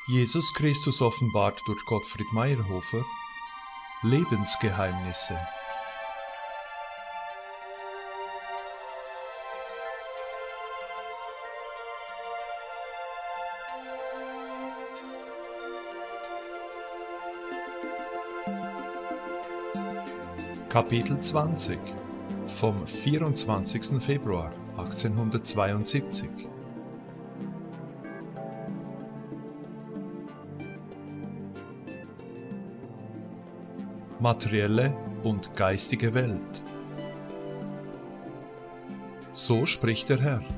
Jesus Christus offenbart durch Gottfried Meyerhofer Lebensgeheimnisse. Kapitel 20 vom 24. Februar 1872. Materielle und geistige Welt. So spricht der Herr.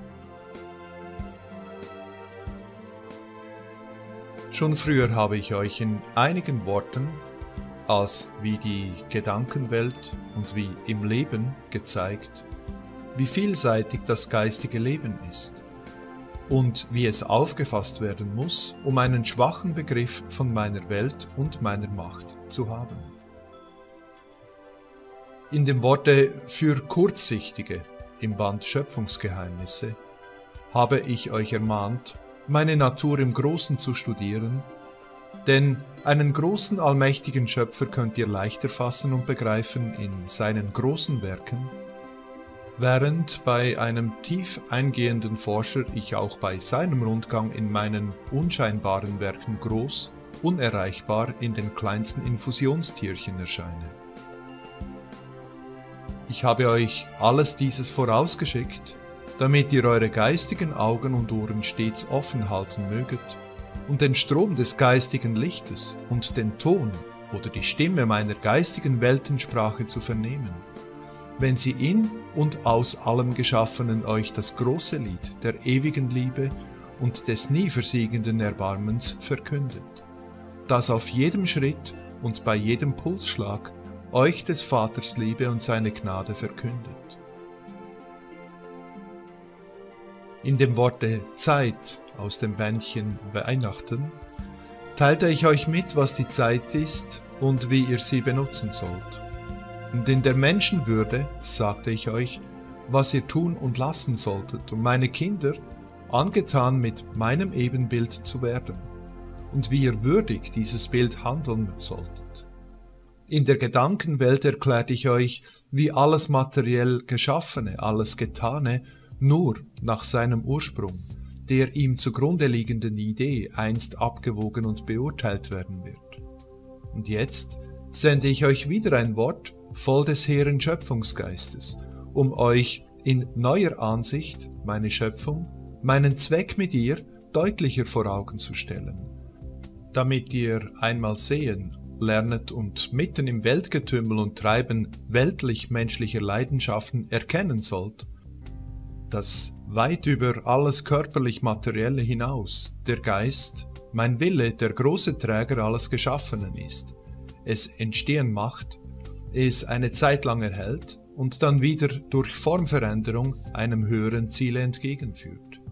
Schon früher habe ich euch in einigen Worten als wie die Gedankenwelt und wie im Leben gezeigt, wie vielseitig das geistige Leben ist und wie es aufgefasst werden muss, um einen schwachen Begriff von meiner Welt und meiner Macht zu haben. In dem Worte für Kurzsichtige im Band Schöpfungsgeheimnisse habe ich euch ermahnt, meine Natur im Großen zu studieren, denn einen großen, allmächtigen Schöpfer könnt ihr leichter fassen und begreifen in seinen großen Werken, während bei einem tief eingehenden Forscher ich auch bei seinem Rundgang in meinen unscheinbaren Werken groß, unerreichbar in den kleinsten Infusionstierchen erscheine. Ich habe euch alles dieses vorausgeschickt, damit ihr eure geistigen Augen und Ohren stets offen halten möget und den Strom des geistigen Lichtes und den Ton oder die Stimme meiner geistigen Weltensprache zu vernehmen, wenn sie in und aus allem Geschaffenen euch das große Lied der ewigen Liebe und des nie versiegenden Erbarmens verkündet, das auf jedem Schritt und bei jedem Pulsschlag euch des Vaters Liebe und seine Gnade verkündet. In dem Worte Zeit aus dem Bändchen Weihnachten teilte ich euch mit, was die Zeit ist und wie ihr sie benutzen sollt. Und in der Menschenwürde sagte ich euch, was ihr tun und lassen solltet, um meine Kinder angetan mit meinem Ebenbild zu werden, und wie ihr würdig dieses Bild handeln solltet. In der Gedankenwelt erklärte ich euch, wie alles materiell Geschaffene, alles Getane, nur nach seinem Ursprung, der ihm zugrunde liegenden Idee einst abgewogen und beurteilt werden wird. Und jetzt sende ich euch wieder ein Wort voll des hehren Schöpfungsgeistes, um euch in neuer Ansicht meine Schöpfung, meinen Zweck mit ihr deutlicher vor Augen zu stellen, damit ihr einmal sehen, lernet und mitten im Weltgetümmel und Treiben weltlich-menschlicher Leidenschaften erkennen sollt, dass weit über alles körperlich-materielle hinaus der Geist, mein Wille, der große Träger alles Geschaffenen ist, es entstehen macht, es eine Zeit lang erhält und dann wieder durch Formveränderung einem höheren Ziele entgegenführt.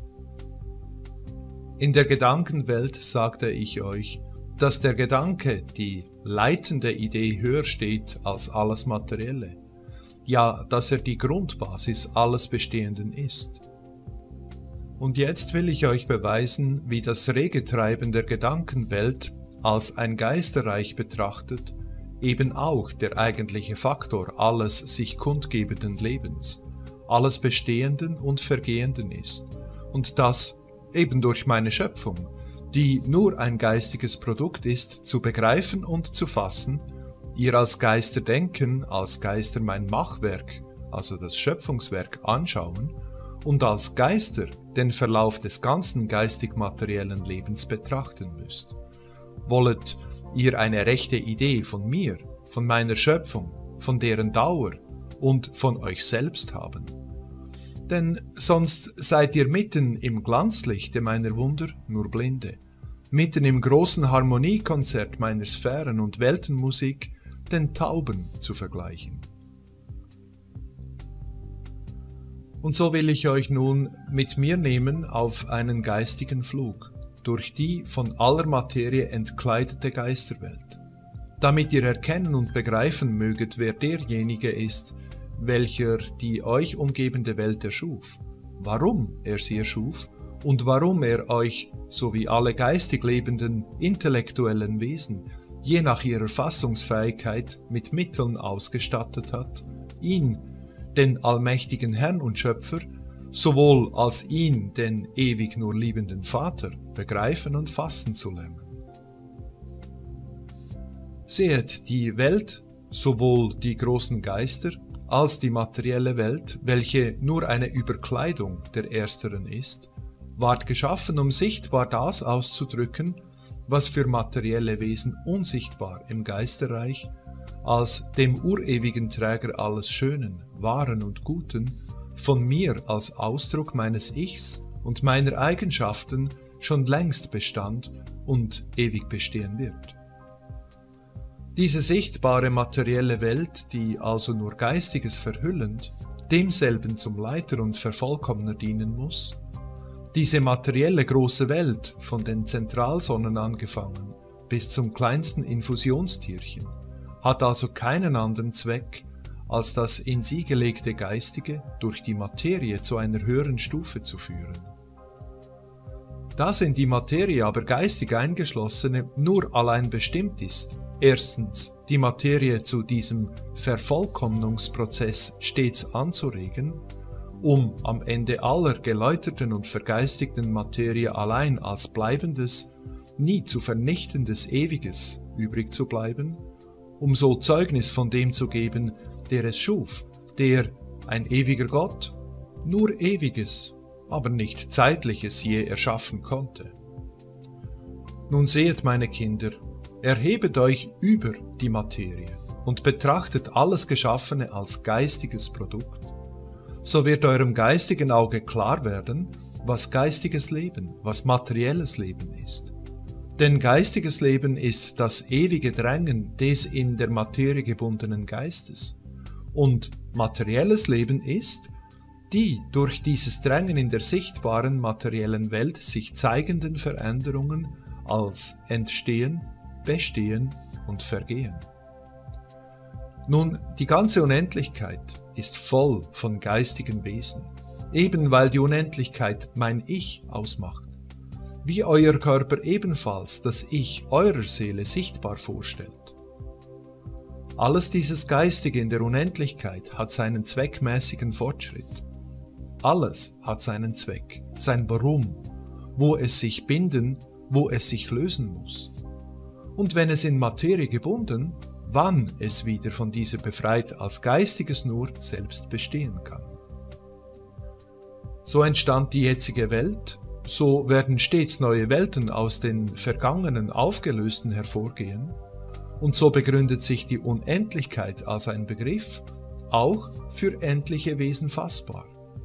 In der Gedankenwelt sagte ich euch, dass der Gedanke, die leitende Idee höher steht als alles Materielle, ja, dass er die Grundbasis alles Bestehenden ist. Und jetzt will ich euch beweisen, wie das rege Treiben der Gedankenwelt als ein Geisterreich betrachtet, eben auch der eigentliche Faktor alles sich kundgebenden Lebens, alles Bestehenden und Vergehenden ist, und das eben durch meine Schöpfung, die nur ein geistiges Produkt ist, zu begreifen und zu fassen, ihr als Geister denken, als Geister mein Machwerk, also das Schöpfungswerk, anschauen und als Geister den Verlauf des ganzen geistig-materiellen Lebens betrachten müsst. Wollet ihr eine rechte Idee von mir, von meiner Schöpfung, von deren Dauer und von euch selbst haben? Denn sonst seid ihr mitten im Glanzlichte meiner Wunder nur Blinde, mitten im großen Harmoniekonzert meiner Sphären und Weltenmusik den Tauben zu vergleichen. Und so will ich euch nun mit mir nehmen auf einen geistigen Flug durch die von aller Materie entkleidete Geisterwelt, damit ihr erkennen und begreifen möget, wer derjenige ist, welcher die euch umgebende Welt erschuf, warum er sie erschuf und warum er euch, so wie alle geistig lebenden, intellektuellen Wesen, je nach ihrer Fassungsfähigkeit mit Mitteln ausgestattet hat, ihn, den allmächtigen Herrn und Schöpfer, sowohl als ihn, den ewig nur liebenden Vater, begreifen und fassen zu lernen. Sehet, die Welt, sowohl die großen Geister als die materielle Welt, welche nur eine Überkleidung der ersteren ist, ward geschaffen, um sichtbar das auszudrücken, was für materielle Wesen unsichtbar im Geisterreich als dem urewigen Träger alles Schönen, Wahren und Guten von mir als Ausdruck meines Ichs und meiner Eigenschaften schon längst bestand und ewig bestehen wird. Diese sichtbare materielle Welt, die also nur Geistiges verhüllend, demselben zum Leiter und Vervollkommner dienen muss, diese materielle große Welt, von den Zentralsonnen angefangen bis zum kleinsten Infusionstierchen, hat also keinen anderen Zweck, als das in sie gelegte Geistige durch die Materie zu einer höheren Stufe zu führen. Das in die Materie aber geistig Eingeschlossene nur allein bestimmt ist, erstens die Materie zu diesem Vervollkommnungsprozess stets anzuregen, um am Ende aller geläuterten und vergeistigten Materie allein als bleibendes, nie zu vernichtendes Ewiges übrig zu bleiben, um so Zeugnis von dem zu geben, der es schuf, der, ein ewiger Gott, nur Ewiges, aber nicht Zeitliches je erschaffen konnte. Nun sehet, meine Kinder, erhebet euch über die Materie und betrachtet alles Geschaffene als geistiges Produkt, so wird eurem geistigen Auge klar werden, was geistiges Leben, was materielles Leben ist. Denn geistiges Leben ist das ewige Drängen des in der Materie gebundenen Geistes. Und materielles Leben ist die durch dieses Drängen in der sichtbaren materiellen Welt sich zeigenden Veränderungen als Entstehen, Bestehen und Vergehen. Nun, die ganze Unendlichkeit ist voll von geistigen Wesen, eben weil die Unendlichkeit mein Ich ausmacht, wie euer Körper ebenfalls das Ich eurer Seele sichtbar vorstellt. Alles dieses Geistige in der Unendlichkeit hat seinen zweckmäßigen Fortschritt. Alles hat seinen Zweck, sein Warum, wo es sich binden, wo es sich lösen muss. Und wenn es in Materie gebunden, wann es wieder von dieser befreit als Geistiges nur selbst bestehen kann. So entstand die jetzige Welt, so werden stets neue Welten aus den vergangenen Aufgelösten hervorgehen, und so begründet sich die Unendlichkeit als ein Begriff auch für endliche Wesen fassbar.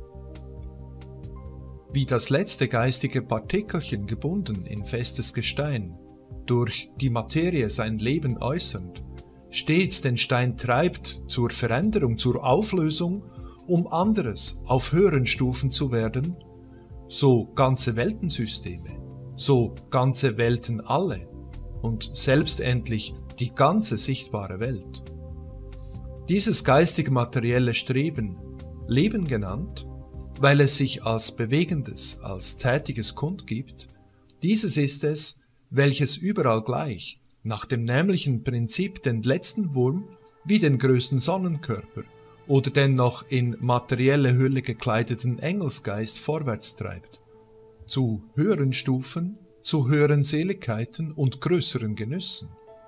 Wie das letzte geistige Partikelchen gebunden in festes Gestein, durch die Materie sein Leben äußernd, stets den Stein treibt zur Veränderung, zur Auflösung, um anderes auf höheren Stufen zu werden, so ganze Weltensysteme, so ganze Welten alle und selbst endlich die ganze sichtbare Welt. Dieses geistig-materielle Streben, Leben genannt, weil es sich als bewegendes, als tätiges kundgibt, dieses ist es, welches überall gleich, nach dem nämlichen Prinzip den letzten Wurm wie den größten Sonnenkörper oder den noch in materielle Hülle gekleideten Engelsgeist vorwärts treibt, zu höheren Stufen, zu höheren Seligkeiten und größeren Genüssen.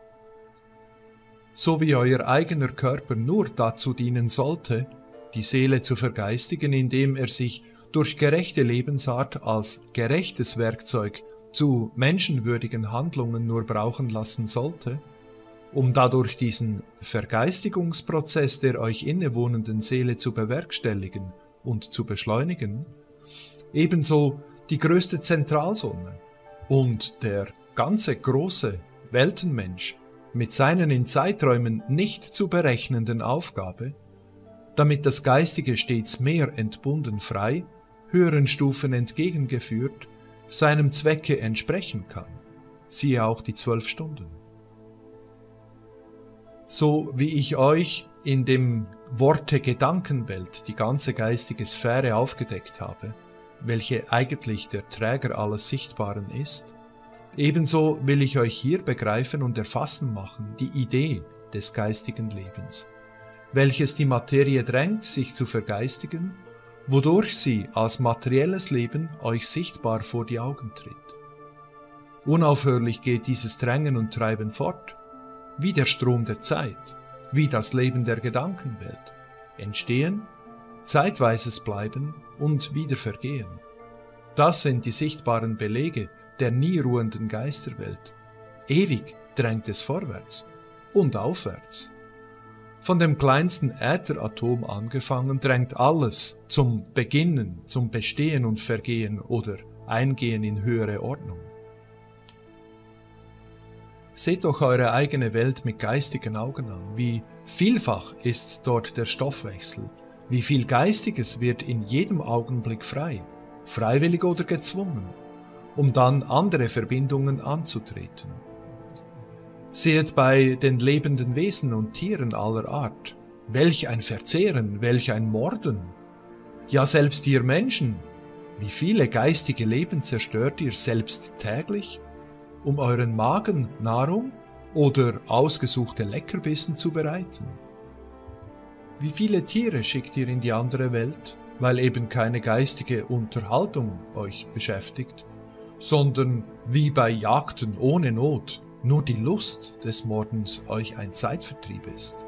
So wie euer eigener Körper nur dazu dienen sollte, die Seele zu vergeistigen, indem er sich durch gerechte Lebensart als gerechtes Werkzeug zu menschenwürdigen Handlungen nur brauchen lassen sollte, um dadurch diesen Vergeistigungsprozess der euch innewohnenden Seele zu bewerkstelligen und zu beschleunigen, ebenso die größte Zentralsonne und der ganze große Weltenmensch mit seinen in Zeiträumen nicht zu berechnenden Aufgabe, damit das Geistige stets mehr entbunden frei, höheren Stufen entgegengeführt, seinem Zwecke entsprechen kann, siehe auch die 12 Stunden. So wie ich euch in dem Worte Gedankenwelt die ganze geistige Sphäre aufgedeckt habe, welche eigentlich der Träger alles Sichtbaren ist, ebenso will ich euch hier begreifen und erfassen machen die Idee des geistigen Lebens, welches die Materie drängt, sich zu vergeistigen, wodurch sie als materielles Leben euch sichtbar vor die Augen tritt. Unaufhörlich geht dieses Drängen und Treiben fort, wie der Strom der Zeit, wie das Leben der Gedankenwelt. Entstehen, zeitweises Bleiben und wieder vergehen. Das sind die sichtbaren Belege der nie ruhenden Geisterwelt. Ewig drängt es vorwärts und aufwärts. Von dem kleinsten Ätheratom angefangen drängt alles zum Beginnen, zum Bestehen und Vergehen oder Eingehen in höhere Ordnung. Seht doch eure eigene Welt mit geistigen Augen an. Wie vielfach ist dort der Stoffwechsel, wie viel Geistiges wird in jedem Augenblick frei, freiwillig oder gezwungen, um dann andere Verbindungen anzutreten. Seht bei den lebenden Wesen und Tieren aller Art, welch ein Verzehren, welch ein Morden. Ja, selbst ihr Menschen, wie viele geistige Leben zerstört ihr selbst täglich, um euren Magen Nahrung oder ausgesuchte Leckerbissen zu bereiten? Wie viele Tiere schickt ihr in die andere Welt, weil eben keine geistige Unterhaltung euch beschäftigt, sondern wie bei Jagden ohne Not nur die Lust des Mordens euch ein Zeitvertrieb ist?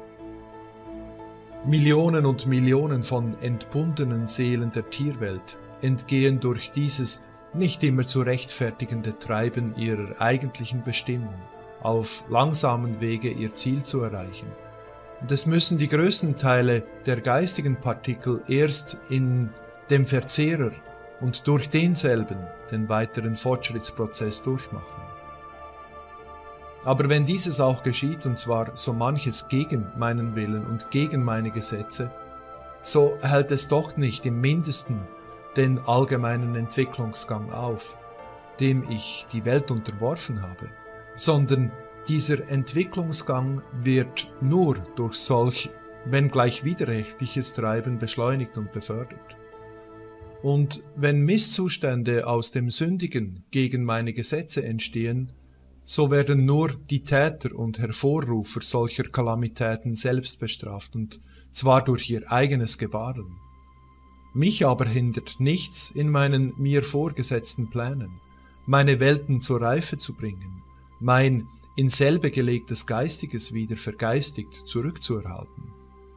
Millionen und Millionen von entbundenen Seelen der Tierwelt entgehen durch dieses nicht immer zu rechtfertigende Treiben ihrer eigentlichen Bestimmung, auf langsamen Wege ihr Ziel zu erreichen. Und es müssen die größten Teile der geistigen Partikel erst in dem Verzehrer und durch denselben den weiteren Fortschrittsprozess durchmachen. Aber wenn dieses auch geschieht, und zwar so manches gegen meinen Willen und gegen meine Gesetze, so hält es doch nicht im Mindesten den allgemeinen Entwicklungsgang auf, dem ich die Welt unterworfen habe, sondern dieser Entwicklungsgang wird nur durch solch, wenngleich widerrechtliches Treiben beschleunigt und befördert. Und wenn Misszustände aus dem Sündigen gegen meine Gesetze entstehen, so werden nur die Täter und Hervorrufer solcher Kalamitäten selbst bestraft, und zwar durch ihr eigenes Gebaren. Mich aber hindert nichts in meinen mir vorgesetzten Plänen, meine Welten zur Reife zu bringen, mein in selbe gelegtes Geistiges wieder vergeistigt zurückzuerhalten.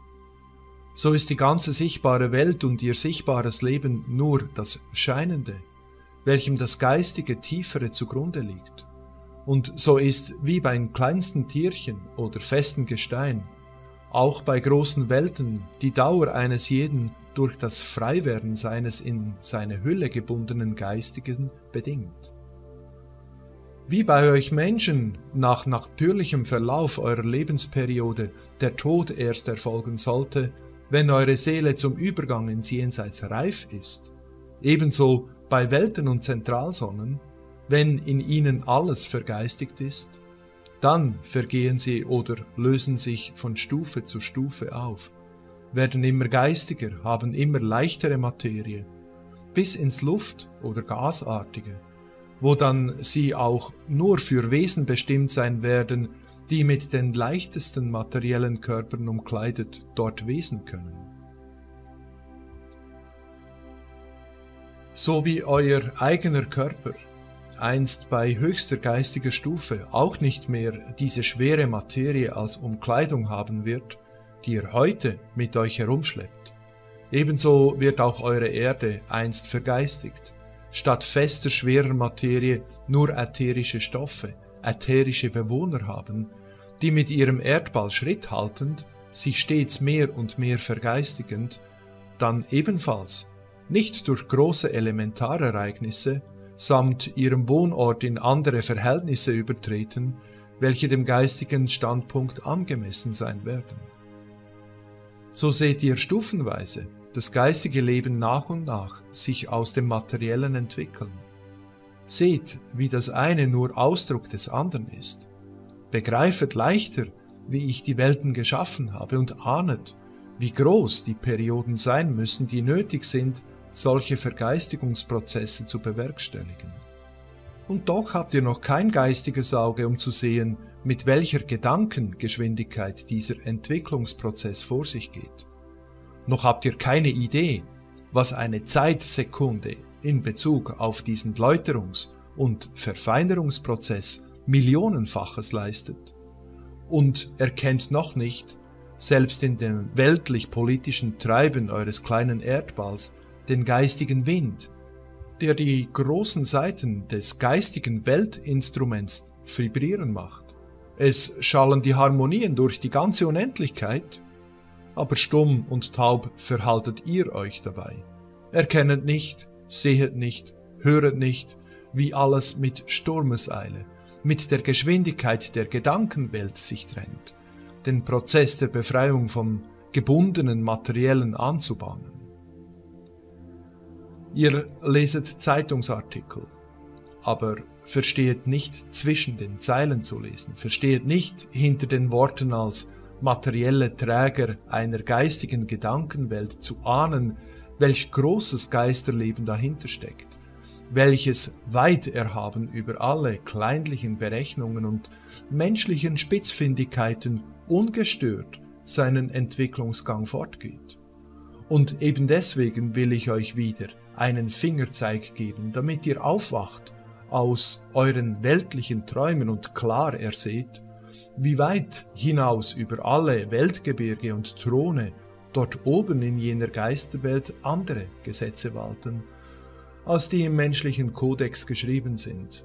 So ist die ganze sichtbare Welt und ihr sichtbares Leben nur das Scheinende, welchem das Geistige Tiefere zugrunde liegt. Und so ist wie beim kleinsten Tierchen oder festen Gestein, auch bei großen Welten die Dauer eines jeden durch das Freiwerden seines in seine Hülle gebundenen Geistigen bedingt. Wie bei euch Menschen nach natürlichem Verlauf eurer Lebensperiode der Tod erst erfolgen sollte, wenn eure Seele zum Übergang ins Jenseits reif ist, ebenso bei Welten und Zentralsonnen, wenn in ihnen alles vergeistigt ist, dann vergehen sie oder lösen sich von Stufe zu Stufe auf, werden immer geistiger, haben immer leichtere Materie, bis ins Luft- oder Gasartige, wo dann sie auch nur für Wesen bestimmt sein werden, die mit den leichtesten materiellen Körpern umkleidet dort wesen können. So wie euer eigener Körper einst bei höchster geistiger Stufe auch nicht mehr diese schwere Materie als Umkleidung haben wird, die ihr heute mit euch herumschleppt, ebenso wird auch eure Erde einst vergeistigt, statt fester schwerer Materie nur ätherische Stoffe, ätherische Bewohner haben, die mit ihrem Erdball Schritt haltend, sich stets mehr und mehr vergeistigend, dann ebenfalls, nicht durch große Elementarereignisse, samt ihrem Wohnort in andere Verhältnisse übertreten, welche dem geistigen Standpunkt angemessen sein werden. So seht ihr stufenweise das geistige Leben nach und nach sich aus dem Materiellen entwickeln. Seht, wie das eine nur Ausdruck des anderen ist. Begreifet leichter, wie ich die Welten geschaffen habe, und ahnet, wie groß die Perioden sein müssen, die nötig sind, solche Vergeistigungsprozesse zu bewerkstelligen. Und doch habt ihr noch kein geistiges Auge, um zu sehen, mit welcher Gedankengeschwindigkeit dieser Entwicklungsprozess vor sich geht. Noch habt ihr keine Idee, was eine Zeitsekunde in Bezug auf diesen Läuterungs- und Verfeinerungsprozess Millionenfaches leistet. Und erkennt noch nicht, selbst in dem weltlich-politischen Treiben eures kleinen Erdballs, den geistigen Wind, der die großen Saiten des geistigen Weltinstruments vibrieren macht. Es schallen die Harmonien durch die ganze Unendlichkeit, aber stumm und taub verhaltet ihr euch dabei. Erkennet nicht, sehet nicht, höret nicht, wie alles mit Sturmeseile, mit der Geschwindigkeit der Gedankenwelt sich trennt, den Prozess der Befreiung vom gebundenen Materiellen anzubahnen. Ihr leset Zeitungsartikel, aber versteht nicht zwischen den Zeilen zu lesen, versteht nicht hinter den Worten als materielle Träger einer geistigen Gedankenwelt zu ahnen, welch großes Geisterleben dahinter steckt, welches weit erhaben über alle kleinlichen Berechnungen und menschlichen Spitzfindigkeiten ungestört seinen Entwicklungsgang fortgeht. Und eben deswegen will ich euch wieder einen Fingerzeig geben, damit ihr aufwacht aus euren weltlichen Träumen und klar erseht, wie weit hinaus über alle Weltgebirge und Throne dort oben in jener Geisterwelt andere Gesetze walten, als die im menschlichen Kodex geschrieben sind,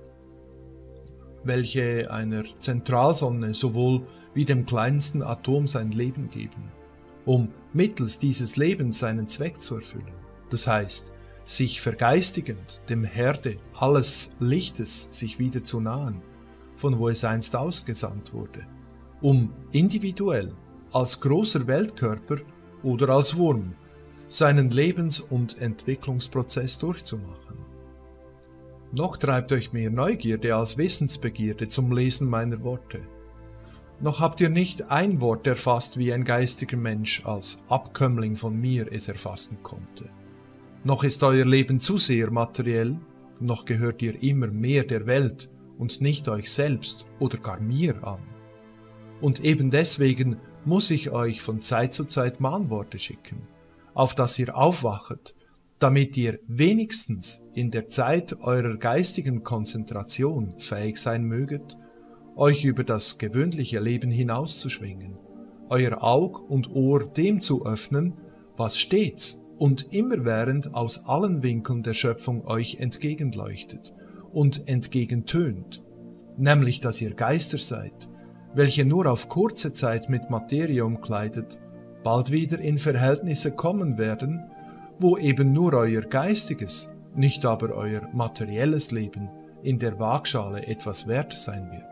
welche einer Zentralsonne sowohl wie dem kleinsten Atom sein Leben geben, um mittels dieses Lebens seinen Zweck zu erfüllen, das heißt, sich vergeistigend dem Herde alles Lichtes sich wieder zu nahen, von wo es einst ausgesandt wurde, um individuell, als großer Weltkörper oder als Wurm, seinen Lebens- und Entwicklungsprozess durchzumachen. Noch treibt euch mehr Neugierde als Wissensbegierde zum Lesen meiner Worte. Noch habt ihr nicht ein Wort erfasst, wie ein geistiger Mensch als Abkömmling von mir es erfassen konnte. Noch ist euer Leben zu sehr materiell, noch gehört ihr immer mehr der Welt und nicht euch selbst oder gar mir an. Und eben deswegen muss ich euch von Zeit zu Zeit Mahnworte schicken, auf dass ihr aufwachet, damit ihr wenigstens in der Zeit eurer geistigen Konzentration fähig sein möget, euch über das gewöhnliche Leben hinauszuschwingen, euer Aug und Ohr dem zu öffnen, was stets und immerwährend aus allen Winkeln der Schöpfung euch entgegenleuchtet und entgegentönt, nämlich dass ihr Geister seid, welche nur auf kurze Zeit mit Materie umkleidet, bald wieder in Verhältnisse kommen werden, wo eben nur euer geistiges, nicht aber euer materielles Leben in der Waagschale etwas wert sein wird.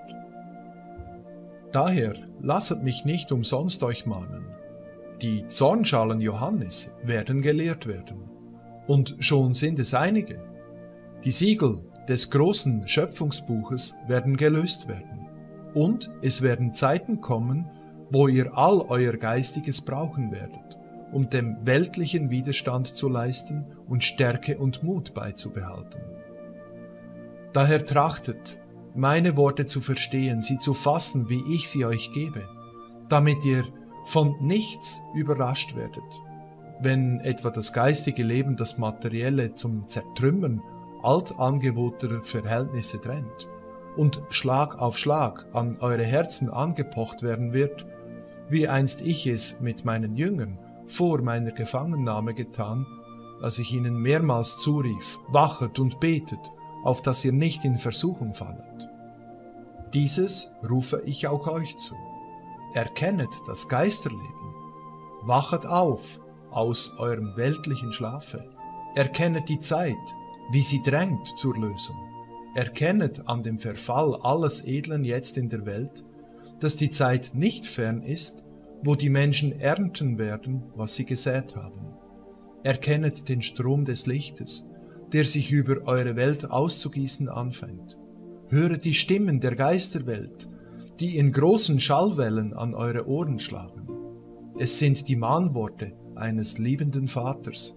Daher lasset mich nicht umsonst euch mahnen. Die Zornschalen Johannes werden geleert werden, und schon sind es einige. Die Siegel des großen Schöpfungsbuches werden gelöst werden, und es werden Zeiten kommen, wo ihr all euer Geistiges brauchen werdet, um dem weltlichen Widerstand zu leisten und Stärke und Mut beizubehalten. Daher trachtet, meine Worte zu verstehen, sie zu fassen, wie ich sie euch gebe, damit ihr von nichts überrascht werdet, wenn etwa das geistige Leben das Materielle zum Zertrümmern altangewöhnter Verhältnisse drängt und Schlag auf Schlag an eure Herzen angepocht werden wird, wie einst ich es mit meinen Jüngern vor meiner Gefangennahme getan, als ich ihnen mehrmals zurief, wachet und betet, auf dass ihr nicht in Versuchung fallet. Dieses rufe ich auch euch zu. Erkennet das Geisterleben, wachet auf aus eurem weltlichen Schlafe, erkennet die Zeit, wie sie drängt zur Lösung, erkennet an dem Verfall alles Edlen jetzt in der Welt, dass die Zeit nicht fern ist, wo die Menschen ernten werden, was sie gesät haben. Erkennet den Strom des Lichtes, der sich über eure Welt auszugießen anfängt. Höret die Stimmen der Geisterwelt, die in großen Schallwellen an eure Ohren schlagen. Es sind die Mahnworte eines liebenden Vaters,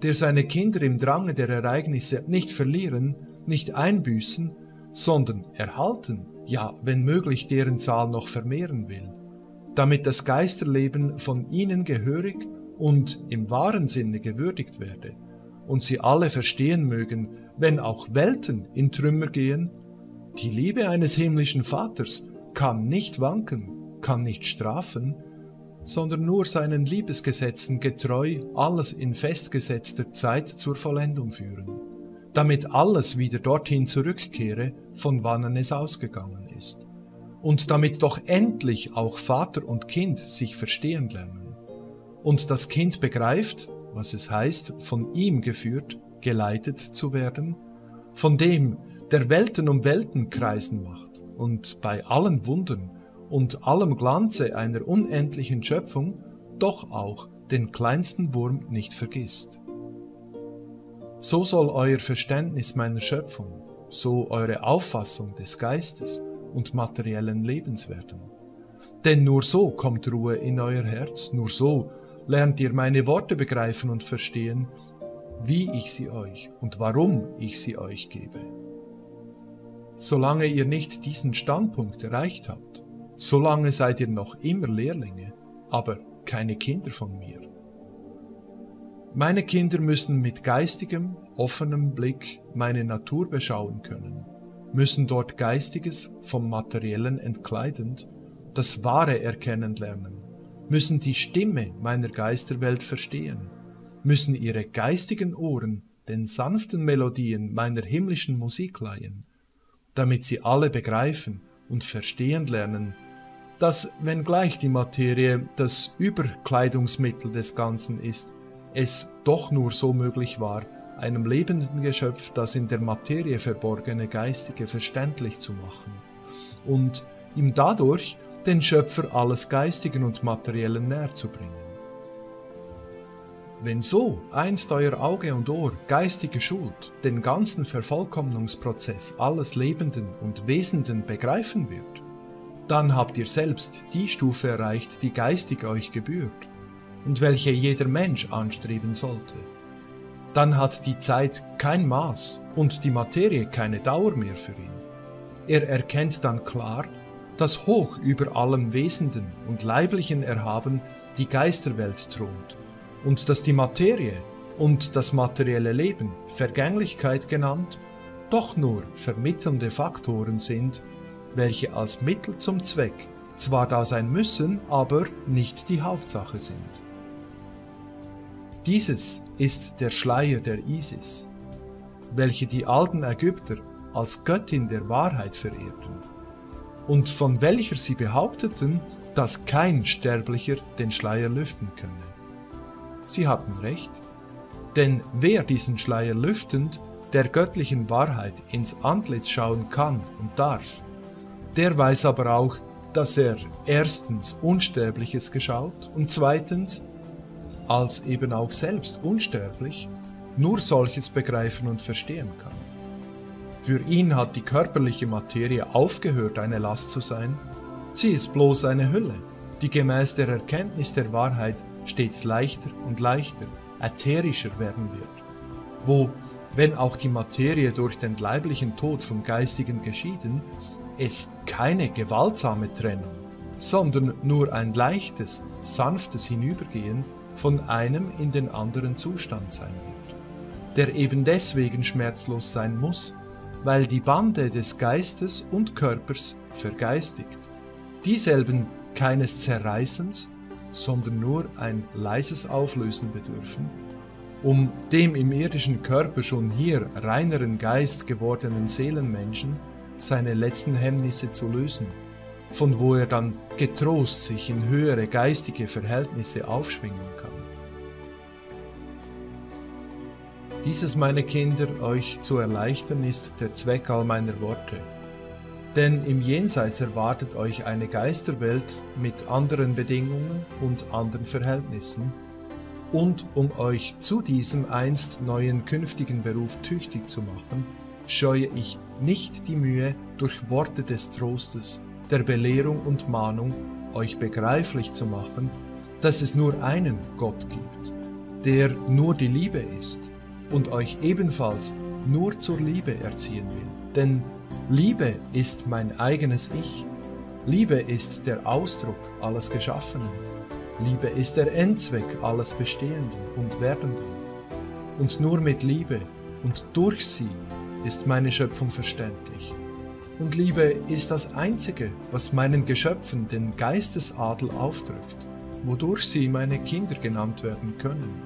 der seine Kinder im Drange der Ereignisse nicht verlieren, nicht einbüßen, sondern erhalten, ja, wenn möglich, deren Zahl noch vermehren will, damit das Geisterleben von ihnen gehörig und im wahren Sinne gewürdigt werde und sie alle verstehen mögen, wenn auch Welten in Trümmer gehen, die Liebe eines himmlischen Vaters kann nicht wanken, kann nicht strafen, sondern nur seinen Liebesgesetzen getreu alles in festgesetzter Zeit zur Vollendung führen, damit alles wieder dorthin zurückkehre, von wannen es ausgegangen ist, und damit doch endlich auch Vater und Kind sich verstehen lernen, und das Kind begreift, was es heißt, von ihm geführt, geleitet zu werden, von dem, der Welten um Welten kreisen macht und bei allen Wundern und allem Glanze einer unendlichen Schöpfung doch auch den kleinsten Wurm nicht vergisst. So soll euer Verständnis meiner Schöpfung, so eure Auffassung des Geistes und materiellen Lebens werden. Denn nur so kommt Ruhe in euer Herz, nur so lernt ihr meine Worte begreifen und verstehen, wie ich sie euch und warum ich sie euch gebe. Solange ihr nicht diesen Standpunkt erreicht habt, solange seid ihr noch immer Lehrlinge, aber keine Kinder von mir. Meine Kinder müssen mit geistigem, offenem Blick meine Natur beschauen können, müssen dort Geistiges vom Materiellen entkleidend, das Wahre erkennen lernen, müssen die Stimme meiner Geisterwelt verstehen, müssen ihre geistigen Ohren den sanften Melodien meiner himmlischen Musik leihen, damit sie alle begreifen und verstehen lernen, dass, wenngleich die Materie das Überkleidungsmittel des Ganzen ist, es doch nur so möglich war, einem lebenden Geschöpf das in der Materie verborgene Geistige verständlich zu machen und ihm dadurch den Schöpfer alles Geistigen und Materiellen näher zu bringen. Wenn so einst euer Auge und Ohr geistig geschult den ganzen Vervollkommnungsprozess alles Lebenden und Wesenden begreifen wird, dann habt ihr selbst die Stufe erreicht, die geistig euch gebührt und welche jeder Mensch anstreben sollte. Dann hat die Zeit kein Maß und die Materie keine Dauer mehr für ihn. Er erkennt dann klar, dass hoch über allem Wesenden und Leiblichen erhaben die Geisterwelt thront und dass die Materie und das materielle Leben, Vergänglichkeit genannt, doch nur vermittelnde Faktoren sind, welche als Mittel zum Zweck zwar da sein müssen, aber nicht die Hauptsache sind. Dieses ist der Schleier der Isis, welche die alten Ägypter als Göttin der Wahrheit verehrten und von welcher sie behaupteten, dass kein Sterblicher den Schleier lüften könne. Sie hatten recht, denn wer diesen Schleier lüftend der göttlichen Wahrheit ins Antlitz schauen kann und darf, der weiß aber auch, dass er erstens Unsterbliches geschaut und zweitens, als eben auch selbst unsterblich, nur solches begreifen und verstehen kann. Für ihn hat die körperliche Materie aufgehört, eine Last zu sein, sie ist bloß eine Hülle, die gemäß der Erkenntnis der Wahrheit stets leichter und leichter, ätherischer werden wird, wo, wenn auch die Materie durch den leiblichen Tod vom Geistigen geschieden, es keine gewaltsame Trennung, sondern nur ein leichtes, sanftes Hinübergehen von einem in den anderen Zustand sein wird, der eben deswegen schmerzlos sein muss, weil die Bande des Geistes und Körpers vergeistigt, dieselben keines Zerreißens, sondern nur ein leises Auflösen bedürfen, um dem im irdischen Körper schon hier reineren Geist gewordenen Seelenmenschen seine letzten Hemmnisse zu lösen, von wo er dann getrost sich in höhere geistige Verhältnisse aufschwingen kann. Dieses, meine Kinder, euch zu erleichtern, ist der Zweck all meiner Worte. Denn im Jenseits erwartet euch eine Geisterwelt mit anderen Bedingungen und anderen Verhältnissen, und um euch zu diesem einst neuen künftigen Beruf tüchtig zu machen, scheue ich nicht die Mühe, durch Worte des Trostes, der Belehrung und Mahnung euch begreiflich zu machen, dass es nur einen Gott gibt, der nur die Liebe ist und euch ebenfalls nur zur Liebe erziehen will. Denn Liebe ist mein eigenes Ich. Liebe ist der Ausdruck alles Geschaffenen. Liebe ist der Endzweck alles Bestehenden und Werdenden. Und nur mit Liebe und durch sie ist meine Schöpfung verständlich. Und Liebe ist das Einzige, was meinen Geschöpfen den Geistesadel aufdrückt, wodurch sie meine Kinder genannt werden können.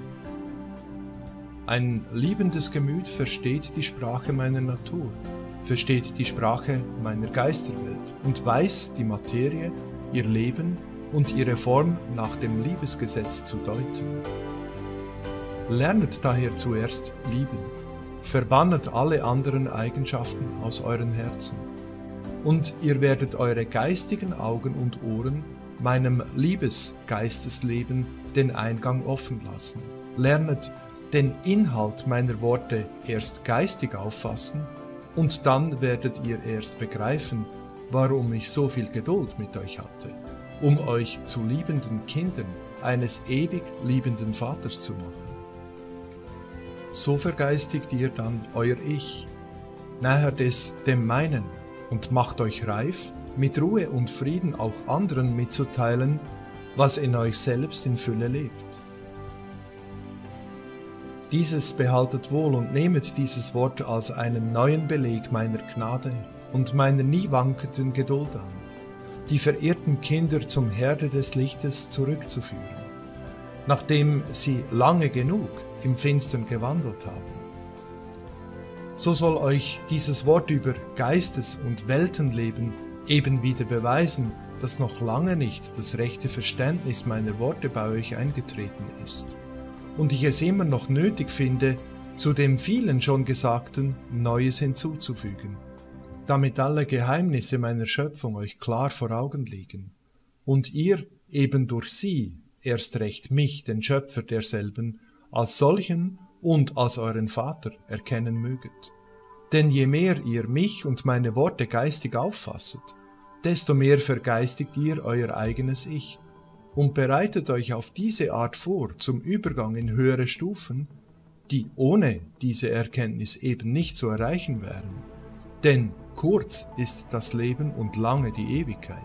Ein liebendes Gemüt versteht die Sprache meiner Natur, versteht die Sprache meiner Geisterwelt und weiß die Materie, ihr Leben und ihre Form nach dem Liebesgesetz zu deuten. Lernet daher zuerst lieben, verbannet alle anderen Eigenschaften aus euren Herzen, und ihr werdet eure geistigen Augen und Ohren meinem Liebesgeistesleben den Eingang offen lassen. Lernet den Inhalt meiner Worte erst geistig auffassen, und dann werdet ihr erst begreifen, warum ich so viel Geduld mit euch hatte, um euch zu liebenden Kindern eines ewig liebenden Vaters zu machen. So vergeistigt ihr dann euer Ich, nähert es dem meinen und macht euch reif, mit Ruhe und Frieden auch anderen mitzuteilen, was in euch selbst in Fülle lebt. Dieses behaltet wohl und nehmet dieses Wort als einen neuen Beleg meiner Gnade und meiner nie wankenden Geduld an, die verehrten Kinder zum Herde des Lichtes zurückzuführen, nachdem sie lange genug im Finstern gewandelt haben. So soll euch dieses Wort über Geistes- und Weltenleben eben wieder beweisen, dass noch lange nicht das rechte Verständnis meiner Worte bei euch eingetreten ist und ich es immer noch nötig finde, zu dem vielen schon Gesagten Neues hinzuzufügen, damit alle Geheimnisse meiner Schöpfung euch klar vor Augen liegen und ihr eben durch sie erst recht mich, den Schöpfer derselben, als solchen und als euren Vater erkennen möget. Denn je mehr ihr mich und meine Worte geistig auffasset, desto mehr vergeistigt ihr euer eigenes Ich und bereitet euch auf diese Art vor zum Übergang in höhere Stufen, die ohne diese Erkenntnis eben nicht zu erreichen wären. Denn kurz ist das Leben und lange die Ewigkeit.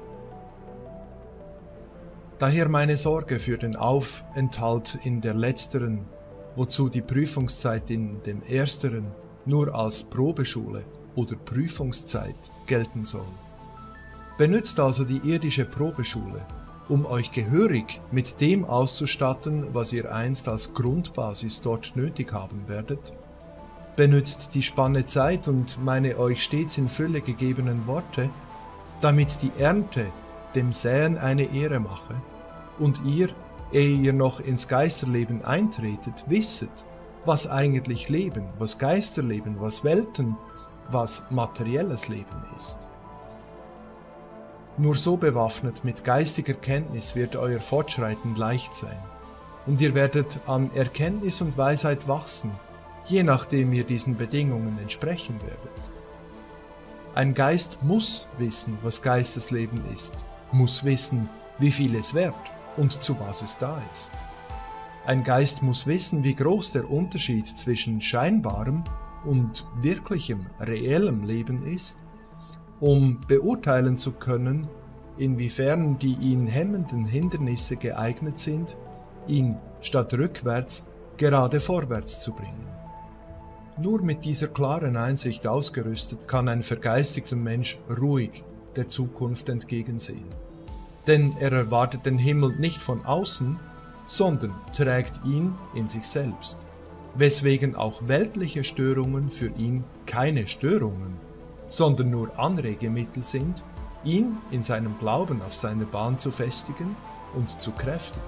Daher meine Sorge für den Aufenthalt in der letzteren, wozu die Prüfungszeit in dem ersteren nur als Probeschule oder Prüfungszeit gelten soll. Benützt also die irdische Probeschule, um euch gehörig mit dem auszustatten, was ihr einst als Grundbasis dort nötig haben werdet. Benützt die Spanne Zeit und meine euch stets in Fülle gegebenen Worte, damit die Ernte dem Säen eine Ehre mache und ihr, ehe ihr noch ins Geisterleben eintretet, wisset, was eigentlich Leben, was Geisterleben, was Welten, was materielles Leben ist. Nur so bewaffnet mit geistiger Kenntnis wird euer Fortschreiten leicht sein, und ihr werdet an Erkenntnis und Weisheit wachsen, je nachdem ihr diesen Bedingungen entsprechen werdet. Ein Geist muss wissen, was Geistesleben ist, muss wissen, wie viel es wert und zu was es da ist. Ein Geist muss wissen, wie groß der Unterschied zwischen scheinbarem und wirklichem, reellem Leben ist, um beurteilen zu können, inwiefern die ihn hemmenden Hindernisse geeignet sind, ihn statt rückwärts gerade vorwärts zu bringen. Nur mit dieser klaren Einsicht ausgerüstet kann ein vergeistigter Mensch ruhig der Zukunft entgegensehen. Denn er erwartet den Himmel nicht von außen, sondern trägt ihn in sich selbst, weswegen auch weltliche Störungen für ihn keine Störungen, sondern nur Anregemittel sind, ihn in seinem Glauben auf seine Bahn zu festigen und zu kräftigen.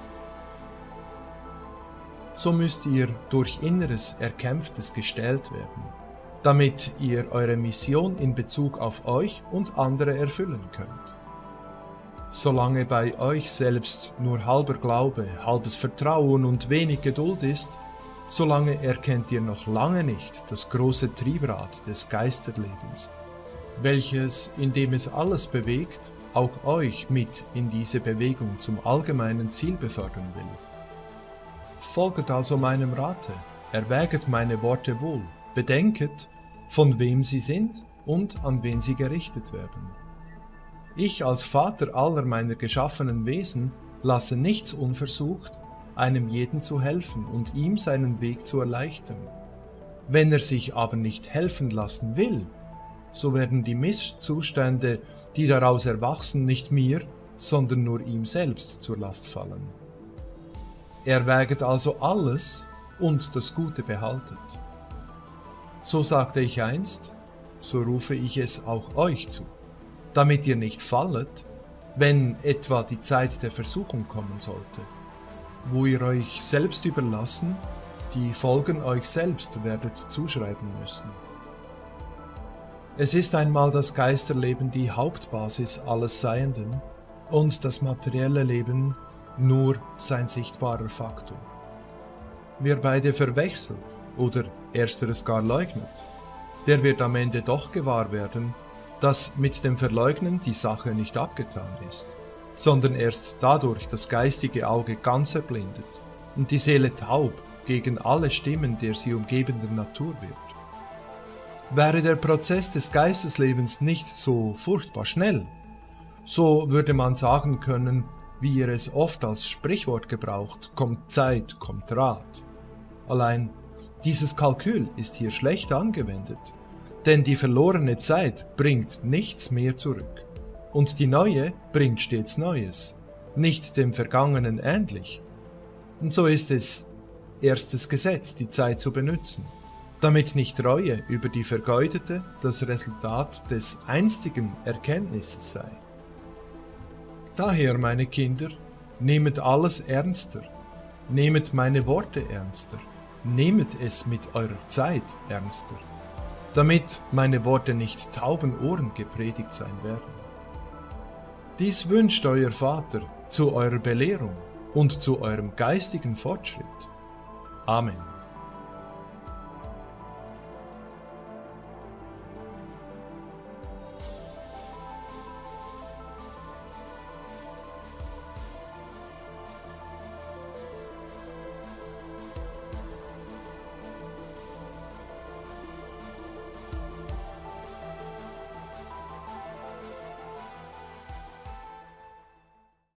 So müsst ihr durch inneres Erkämpftes gestählt werden, damit ihr eure Mission in Bezug auf euch und andere erfüllen könnt. Solange bei euch selbst nur halber Glaube, halbes Vertrauen und wenig Geduld ist, solange erkennt ihr noch lange nicht das große Triebrad des Geisterlebens, welches, indem es alles bewegt, auch euch mit in diese Bewegung zum allgemeinen Ziel befördern will. Folget also meinem Rate, erwäget meine Worte wohl, bedenket, von wem sie sind und an wen sie gerichtet werden. Ich als Vater aller meiner geschaffenen Wesen lasse nichts unversucht, einem jeden zu helfen und ihm seinen Weg zu erleichtern. Wenn er sich aber nicht helfen lassen will, so werden die Misszustände, die daraus erwachsen, nicht mir, sondern nur ihm selbst zur Last fallen. Erwäget also alles und das Gute behaltet. So sagte ich einst, so rufe ich es auch euch zu, damit ihr nicht fallet, wenn etwa die Zeit der Versuchung kommen sollte, wo ihr euch selbst überlassen, die Folgen euch selbst werdet zuschreiben müssen. Es ist einmal das Geisterleben die Hauptbasis alles Seienden und das materielle Leben nur sein sichtbarer Faktor. Wer beide verwechselt oder ersteres gar leugnet, der wird am Ende doch gewahr werden, dass mit dem Verleugnen die Sache nicht abgetan ist, sondern erst dadurch das geistige Auge ganz erblindet und die Seele taub gegen alle Stimmen der sie umgebenden Natur wird. Wäre der Prozess des Geisteslebens nicht so furchtbar schnell, so würde man sagen können, wie ihr es oft als Sprichwort gebraucht, kommt Zeit, kommt Rat. Allein, dieses Kalkül ist hier schlecht angewendet, denn die verlorene Zeit bringt nichts mehr zurück. Und die neue bringt stets Neues, nicht dem Vergangenen ähnlich. Und so ist es erstes Gesetz, die Zeit zu benützen, damit nicht Reue über die vergeudete das Resultat des einstigen Erkenntnisses sei. Daher, meine Kinder, nehmet alles ernster, nehmet meine Worte ernster, nehmet es mit eurer Zeit ernster, damit meine Worte nicht tauben Ohren gepredigt sein werden. Dies wünscht euer Vater zu eurer Belehrung und zu eurem geistigen Fortschritt. Amen.